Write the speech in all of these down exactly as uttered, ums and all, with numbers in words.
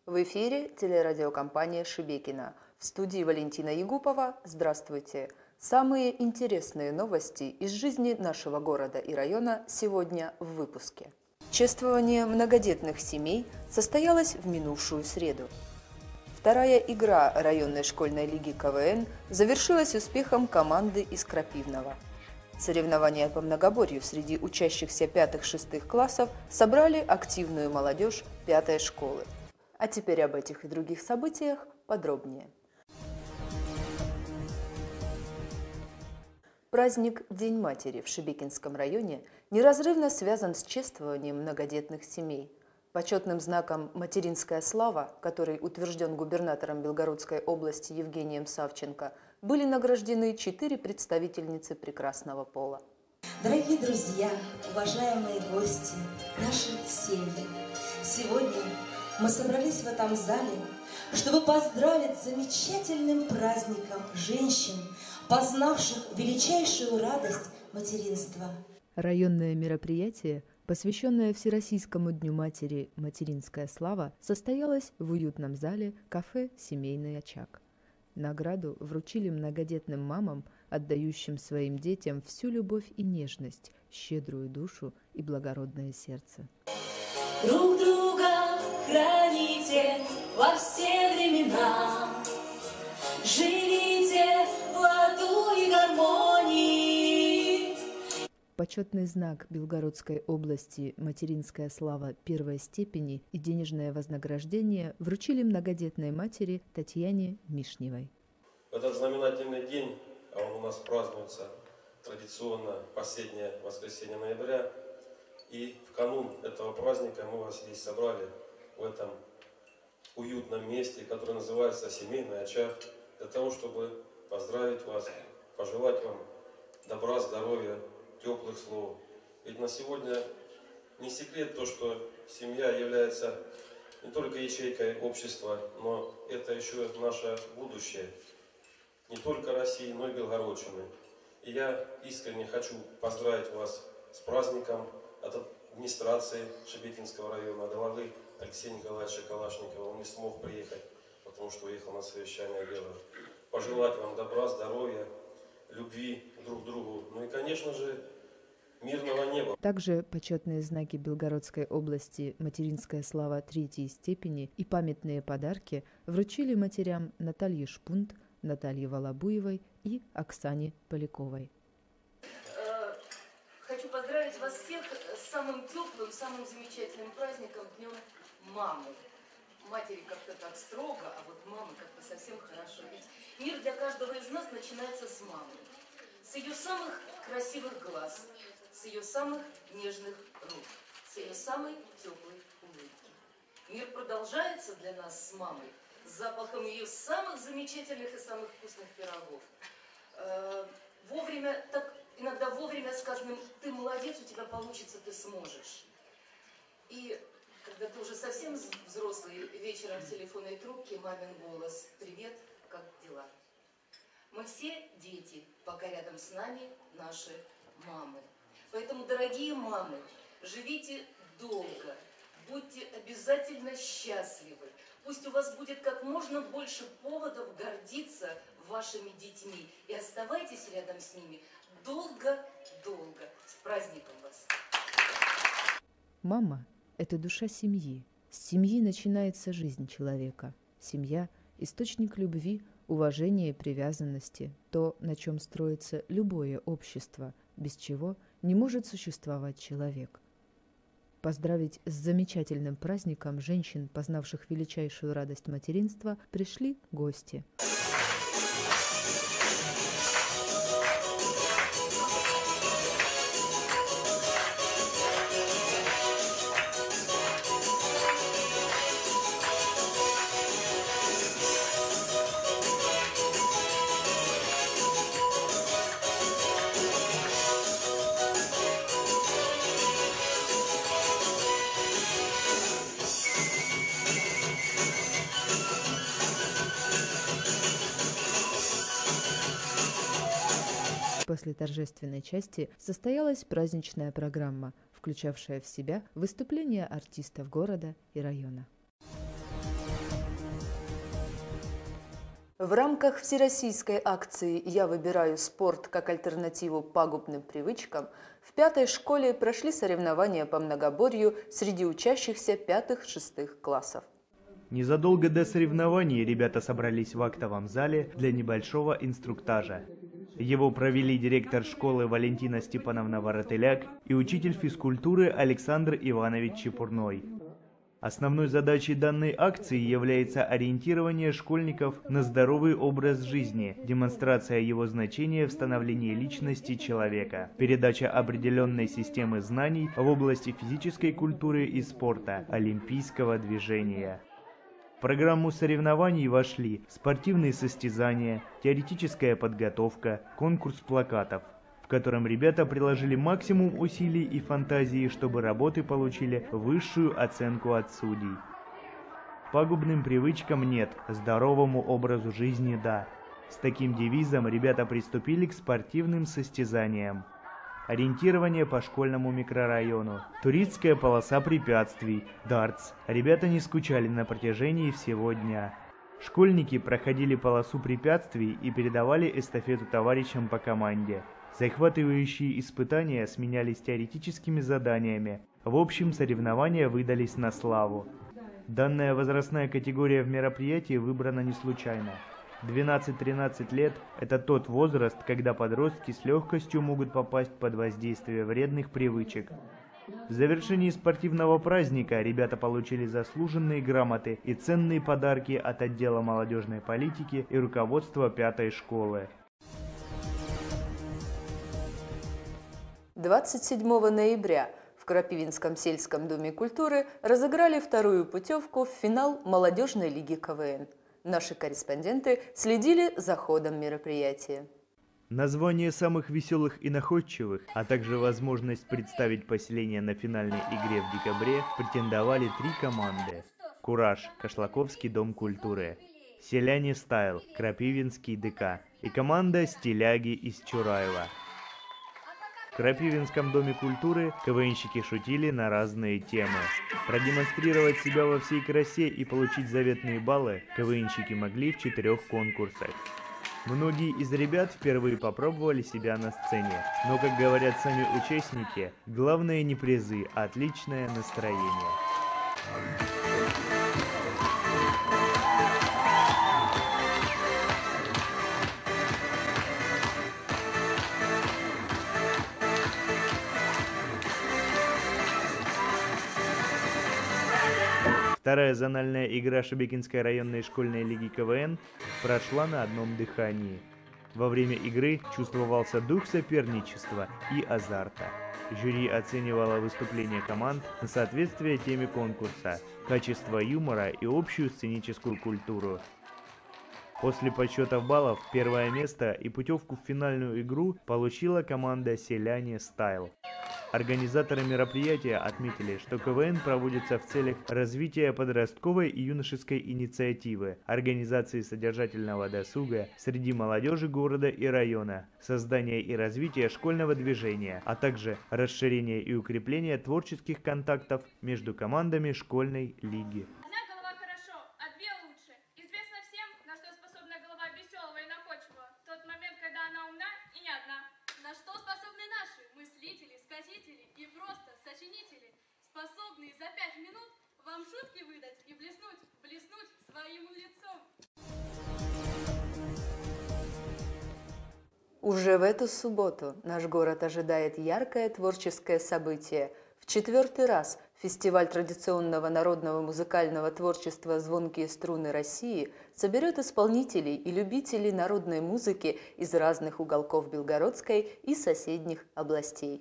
В эфире телерадиокомпания «Шебекино». В студии Валентина Ягупова. Здравствуйте! Самые интересные новости из жизни нашего города и района сегодня в выпуске. Чествование многодетных семей состоялось в минувшую среду. Вторая игра районной школьной лиги КВН завершилась успехом команды из Крапивного. Соревнования по многоборью среди учащихся пятых-шестых классов собрали активную молодежь пятой школы. А теперь об этих и других событиях подробнее. Праздник День матери в Шебекинском районе неразрывно связан с чествованием многодетных семей. Почетным знаком «Материнская слава», который утвержден губернатором Белгородской области Евгением Савченко, были награждены четыре представительницы прекрасного пола. Дорогие друзья, уважаемые гости, наши семьи, сегодня мы собрались в этом зале, чтобы поздравить с замечательным праздником женщин, познавших величайшую радость материнства. Районное мероприятие, посвященное Всероссийскому дню матери «Материнская слава», состоялось в уютном зале кафе «Семейный очаг». Награду вручили многодетным мамам, отдающим своим детям всю любовь и нежность, щедрую душу и благородное сердце. Друг друга храните во все времена, живите в ладу и гармонии. Почетный знак Белгородской области «Материнская слава» первой степени и денежное вознаграждение вручили многодетной матери Татьяне Мишневой. В этот знаменательный день, а он у нас празднуется традиционно последнее воскресенье ноября, и в канун этого праздника мы вас здесь собрали в этом уютном месте, которое называется «Семейный очаг», для того, чтобы поздравить вас, пожелать вам добра, здоровья, теплых слов. Ведь на сегодня не секрет то, что семья является не только ячейкой общества, но это еще наше будущее. Не только России, но и Белгородчины. И я искренне хочу поздравить вас с праздником от администрации Шебекинского района, главы Алексея Николаевича Калашникова. Он не смог приехать, потому что уехал на совещание дела. Пожелать вам добра, здоровья, любви друг к другу. Ну и, конечно же, мирного неба. Также почетные знаки Белгородской области «Материнская слава» третьей степени и памятные подарки вручили матерям Наталье Шпунт, Наталье Волобуевой и Оксане Поляковой. Хочу поздравить вас всех с самым теплым, самым замечательным праздником – Днем мамы. Матери как-то так строго, а вот мамы как-то совсем хорошо. Ведь мир для каждого из нас начинается с мамы. С ее самых красивых глаз, с ее самых нежных рук, с ее самой теплой улыбки. Мир продолжается для нас с мамой с запахом ее самых замечательных и самых вкусных пирогов. Э, вовремя, так иногда вовремя сказанным «ты молодец, у тебя получится, ты сможешь». И когда ты уже совсем взрослый, вечером в телефонной трубке мамин голос «Привет, как дела?». Мы все дети, пока рядом с нами наши мамы. Поэтому, дорогие мамы, живите долго, будьте обязательно счастливы. Пусть у вас будет как можно больше поводов гордиться вашими детьми. И оставайтесь рядом с ними долго-долго. С праздником вас! Мама – это душа семьи. С семьи начинается жизнь человека. Семья – источник любви, уважения и привязанности, то, на чем строится любое общество, без чего не может существовать человек. Поздравить с замечательным праздником женщин, познавших величайшую радость материнства, пришли гости. После торжественной части состоялась праздничная программа, включавшая в себя выступления артистов города и района. В рамках всероссийской акции «Я выбираю спорт как альтернативу пагубным привычкам» в пятой школе прошли соревнования по многоборью среди учащихся пятых-шестых классов. Незадолго до соревнований ребята собрались в актовом зале для небольшого инструктажа. Его провели директор школы Валентина Степановна Воротыляк и учитель физкультуры Александр Иванович Чепурной. Основной задачей данной акции является ориентирование школьников на здоровый образ жизни, демонстрация его значения в становлении личности человека, передача определенной системы знаний в области физической культуры и спорта, олимпийского движения. В программу соревнований вошли спортивные состязания, теоретическая подготовка, конкурс плакатов, в котором ребята приложили максимум усилий и фантазии, чтобы работы получили высшую оценку от судей. Пагубным привычкам нет, здоровому образу жизни да. С таким девизом ребята приступили к спортивным состязаниям. Ориентирование по школьному микрорайону, туристская полоса препятствий, дартс. Ребята не скучали на протяжении всего дня. Школьники проходили полосу препятствий и передавали эстафету товарищам по команде. Захватывающие испытания сменялись теоретическими заданиями. В общем, соревнования выдались на славу. Данная возрастная категория в мероприятии выбрана не случайно. двенадцать-тринадцать лет – это тот возраст, когда подростки с легкостью могут попасть под воздействие вредных привычек. В завершении спортивного праздника ребята получили заслуженные грамоты и ценные подарки от отдела молодежной политики и руководства пятой школы. двадцать седьмого ноября в Крапивинском сельском доме культуры разыграли вторую путевку в финал молодежной лиги ка вэ эн. Наши корреспонденты следили за ходом мероприятия. Название самых веселых и находчивых, а также возможность представить поселение на финальной игре в декабре претендовали три команды. «Кураж» – Кошлаковский дом культуры, «Селяне Стайл» – Крапивинский дэ ка и команда «Стиляги» из Чураева. В Крапивинском доме культуры КВНщики шутили на разные темы. Продемонстрировать себя во всей красе и получить заветные баллы КВНщики могли в четырех конкурсах. Многие из ребят впервые попробовали себя на сцене, но, как говорят сами участники, главное не призы, а отличное настроение. Вторая зональная игра Шебекинской районной школьной лиги ка вэ эн прошла на одном дыхании. Во время игры чувствовался дух соперничества и азарта. Жюри оценивало выступления команд на соответствие теме конкурса, качество юмора и общую сценическую культуру. После подсчетов баллов первое место и путевку в финальную игру получила команда «Селяне Стайл». Организаторы мероприятия отметили, что ка вэ эн проводится в целях развития подростковой и юношеской инициативы, организации содержательного досуга среди молодежи города и района, создания и развития школьного движения, а также расширения и укрепления творческих контактов между командами школьной лиги. Одна голова хорошо, а две лучше. Известно всем, на что способна голова веселого и находчивого, в тот момент, когда она умна и не одна. На что способны наши мыслители, сказители и просто сочинители, способные за пять минут вам шутки выдать и блеснуть, блеснуть своим лицом. Уже в эту субботу наш город ожидает яркое творческое событие. В четвертый раз фестиваль традиционного народного музыкального творчества «Звонкие струны России» соберет исполнителей и любителей народной музыки из разных уголков Белгородской и соседних областей.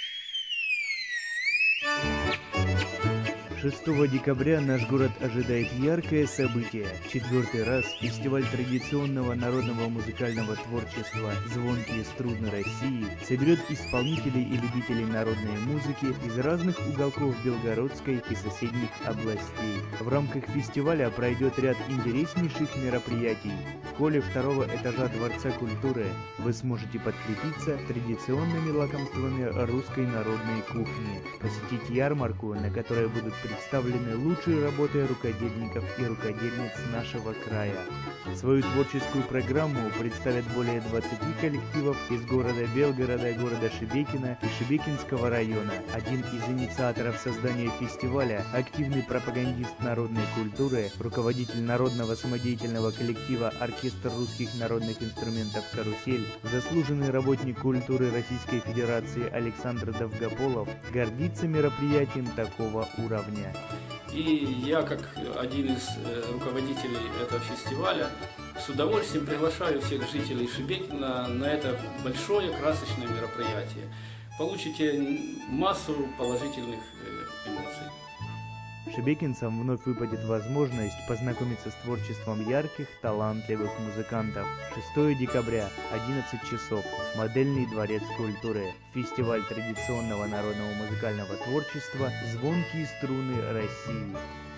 шестого декабря наш город ожидает яркое событие. Четвертый раз фестиваль традиционного народного музыкального творчества «Звонкие струны России» соберет исполнителей и любителей народной музыки из разных уголков Белгородской и соседних областей. В рамках фестиваля пройдет ряд интереснейших мероприятий. В холле второго этажа Дворца культуры вы сможете подкрепиться традиционными лакомствами русской народной кухни, посетить ярмарку, на которой будут представлены лучшие работы рукодельников и рукодельниц нашего края. Свою творческую программу представят более двадцати коллективов из города Белгорода, города Шебекино и Шебекинского района. Один из инициаторов создания фестиваля, активный пропагандист народной культуры, руководитель народного самодеятельного коллектива «Оркестр русских народных инструментов «Карусель», заслуженный работник культуры Российской Федерации Александр Довгополов гордится мероприятием такого уровня. И я, как один из руководителей этого фестиваля, с удовольствием приглашаю всех жителей Шебекина на это большое красочное мероприятие. Получите массу положительных эмоций. Шебекинцам вновь выпадет возможность познакомиться с творчеством ярких, талантливых музыкантов. шестого декабря, одиннадцать часов. Модельный дворец культуры. Фестиваль традиционного народного музыкального творчества «Звонкие струны России».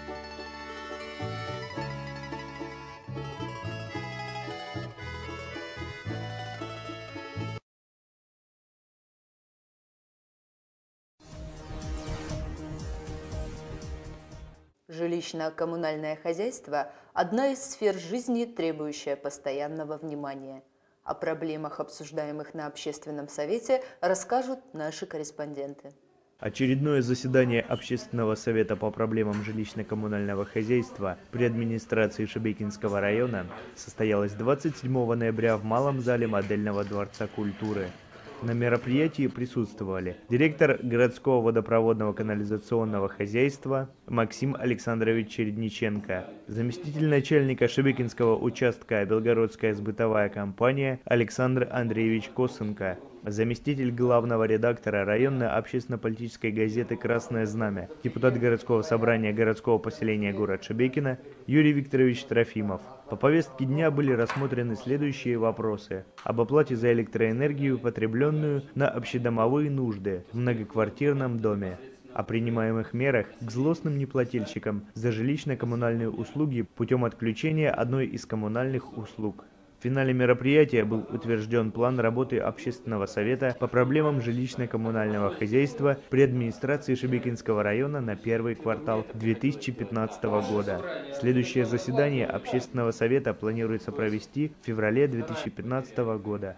Жилищно-коммунальное хозяйство – одна из сфер жизни, требующая постоянного внимания. О проблемах, обсуждаемых на общественном совете, расскажут наши корреспонденты. Очередное заседание Общественного совета по проблемам жилищно-коммунального хозяйства при администрации Шебекинского района состоялось двадцать седьмого ноября в Малом зале Модельного дворца культуры. На мероприятии присутствовали директор городского водопроводного канализационного хозяйства Максим Александрович Чередниченко, заместитель начальника Шебекинского участка Белгородская сбытовая компания Александр Андреевич Косенко, заместитель главного редактора районной общественно-политической газеты «Красное знамя», депутат городского собрания городского поселения город Шебекино Юрий Викторович Трофимов. По повестке дня были рассмотрены следующие вопросы: об оплате за электроэнергию, потребленную на общедомовые нужды в многоквартирном доме, о принимаемых мерах к злостным неплательщикам за жилищно-коммунальные услуги путем отключения одной из коммунальных услуг. В финале мероприятия был утвержден план работы Общественного совета по проблемам жилищно-коммунального хозяйства при администрации Шебекинского района на первый квартал две тысячи пятнадцатого года. Следующее заседание Общественного совета планируется провести в феврале две тысячи пятнадцатого года.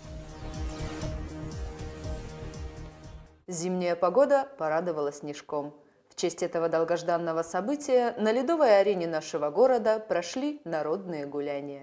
Зимняя погода порадовала снежком. В честь этого долгожданного события на ледовой арене нашего города прошли народные гуляния.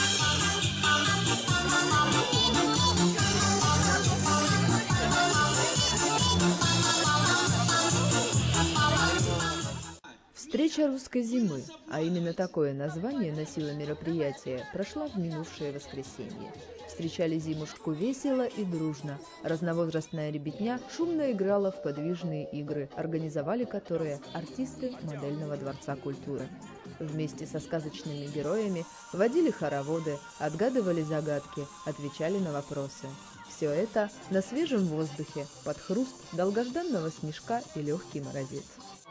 Встреча русской зимы, а именно такое название носило мероприятие, прошла в минувшее воскресенье. Встречали зимушку весело и дружно. Разновозрастная ребятня шумно играла в подвижные игры, организовали которые артисты Модельного дворца культуры. Вместе со сказочными героями водили хороводы, отгадывали загадки, отвечали на вопросы. Все это на свежем воздухе, под хруст долгожданного снежка и легкий морозец.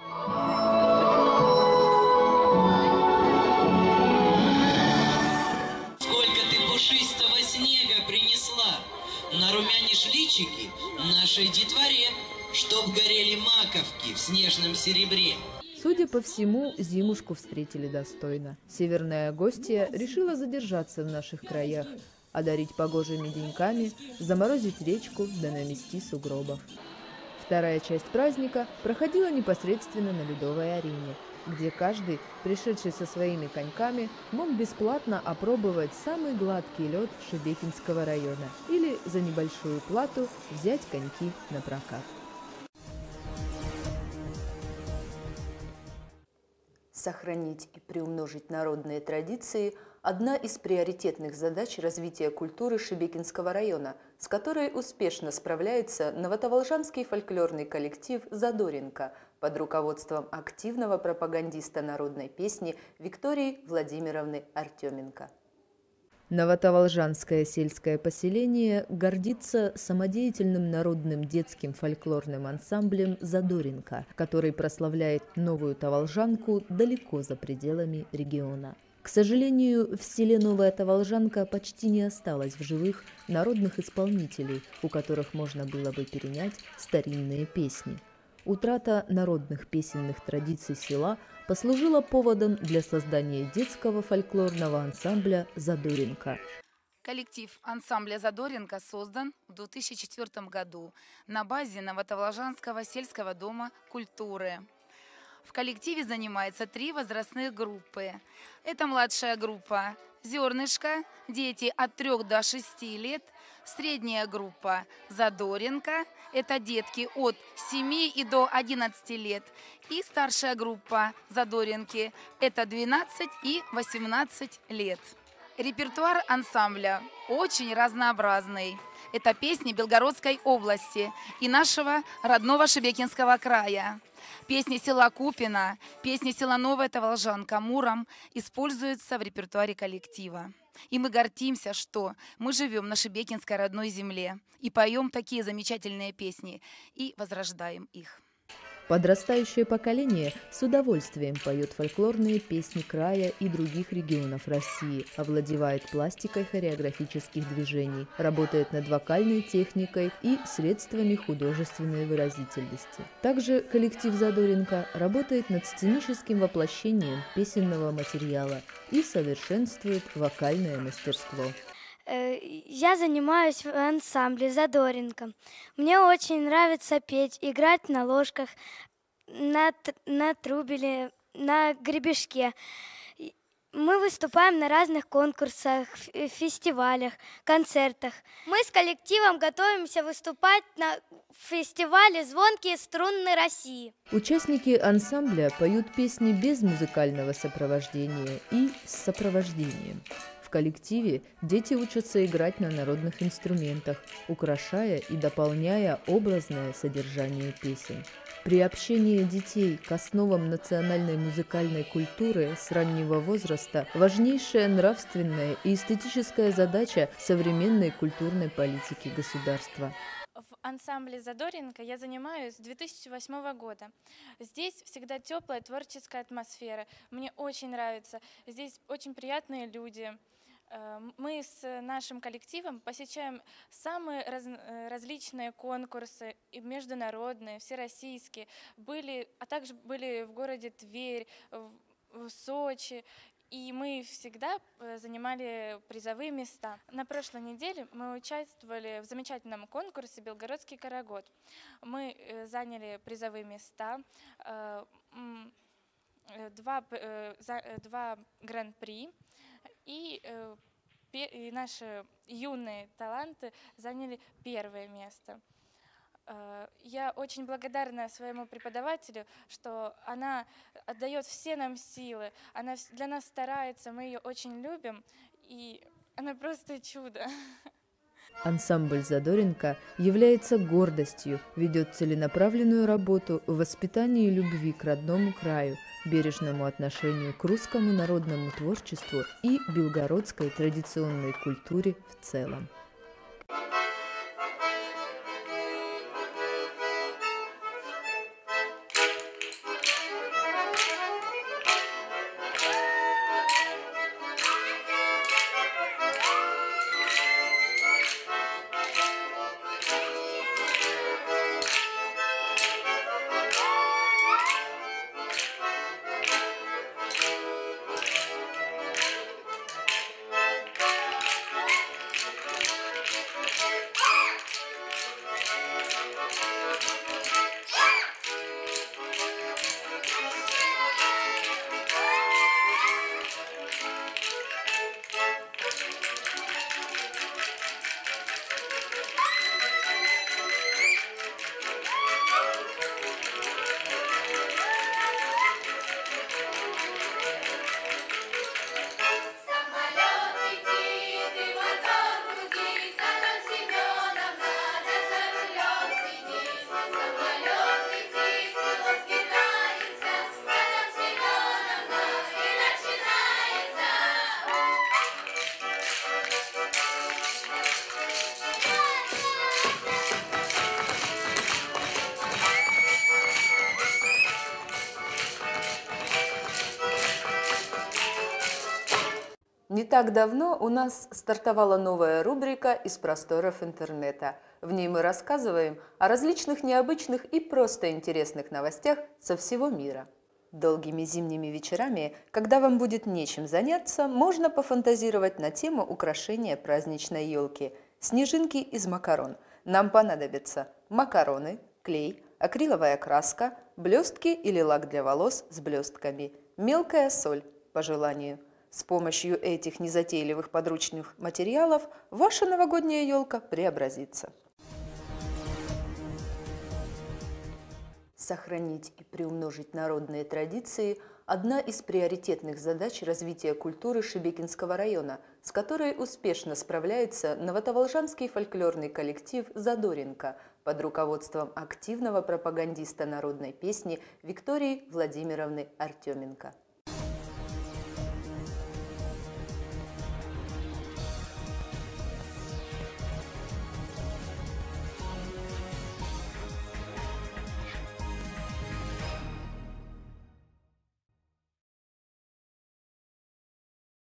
Сколько ты пушистого снега принесла, нарумянишь личики нашей детворе, чтоб горели маковки в снежном серебре. Судя по всему, зимушку встретили достойно. Северная гостья решила задержаться в наших краях, одарить погожими деньками, заморозить речку да намести сугробов. Вторая часть праздника проходила непосредственно на ледовой арене, где каждый, пришедший со своими коньками, мог бесплатно опробовать самый гладкий лед Шебекинского района или за небольшую плату взять коньки на прокат. Сохранить и приумножить народные традиции – одна из приоритетных задач развития культуры Шебекинского района, с которой успешно справляется новотоволжанский фольклорный коллектив «Задоринка» под руководством активного пропагандиста народной песни Виктории Владимировны Артеменко. Новотоволжанское сельское поселение гордится самодеятельным народным детским фольклорным ансамблем «Задоринка», который прославляет Новую Таволжанку далеко за пределами региона. К сожалению, в селе Новая Таволжанка почти не осталось в живых народных исполнителей, у которых можно было бы перенять старинные песни. утрата народных песенных традиций села послужила поводом для создания детского фольклорного ансамбля «Задоринка». Коллектив ансамбля «Задоринка» создан в две тысячи четвёртом году на базе Новотоволжанского сельского дома культуры. В коллективе занимается три возрастных группы. Это младшая группа «Зернышко», дети от трёх до шести лет, средняя группа «Задоринка», это детки от семи и до одиннадцати лет, и старшая группа «Задоринки», это двенадцать и восемнадцать лет. Репертуар ансамбля очень разнообразный. Это песни Белгородской области и нашего родного Шебекинского края. Песни села Купино, песни села Новая Таволжанка Муром используются в репертуаре коллектива. И мы гордимся, что мы живем на Шебекинской родной земле и поем такие замечательные песни и возрождаем их. Подрастающее поколение с удовольствием поет фольклорные песни края и других регионов России, овладевает пластикой хореографических движений, работает над вокальной техникой и средствами художественной выразительности. Также коллектив «Задоринка» работает над сценическим воплощением песенного материала и совершенствует вокальное мастерство. Я занимаюсь в ансамбле «Задоринка». Мне очень нравится петь, играть на ложках, на, на трубеле, на гребешке. Мы выступаем на разных конкурсах, фестивалях, концертах. Мы с коллективом готовимся выступать на фестивале «Звонкие струны России». Участники ансамбля поют песни без музыкального сопровождения и с сопровождением. В коллективе дети учатся играть на народных инструментах, украшая и дополняя образное содержание песен. Приобщение детей к основам национальной музыкальной культуры с раннего возраста – важнейшая нравственная и эстетическая задача современной культурной политики государства. В ансамбле «Задоринка» я занимаюсь с две тысячи восьмого года. Здесь всегда теплая творческая атмосфера. Мне очень нравится. Здесь очень приятные люди. Мы с нашим коллективом посещаем самые раз, различные конкурсы, и международные, всероссийские, были, а также были в городе Тверь, в, в Сочи, и мы всегда занимали призовые места. На прошлой неделе мы участвовали в замечательном конкурсе «Белгородский карагод». Мы заняли призовые места, два, два гран-при, и, и наши юные таланты заняли первое место. Я очень благодарна своему преподавателю, что она отдает все нам силы, она для нас старается, мы ее очень любим, и она просто чудо. Ансамбль «Задоринка» является гордостью, ведет целенаправленную работу в воспитании любви к родному краю, бережному отношению к русскому народному творчеству и белгородской традиционной культуре в целом. Не так давно у нас стартовала новая рубрика из просторов интернета. В ней мы рассказываем о различных необычных и просто интересных новостях со всего мира. Долгими зимними вечерами, когда вам будет нечем заняться, можно пофантазировать на тему украшения праздничной елки – снежинки из макарон. Нам понадобятся макароны, клей, акриловая краска, блестки или лак для волос с блестками, мелкая соль по желанию. С помощью этих незатейливых подручных материалов ваша новогодняя елка преобразится. Сохранить и приумножить народные традиции – одна из приоритетных задач развития культуры Шебекинского района, с которой успешно справляется новотоволжанский фольклорный коллектив «Задоринка» под руководством активного пропагандиста народной песни Виктории Владимировны Артеменко.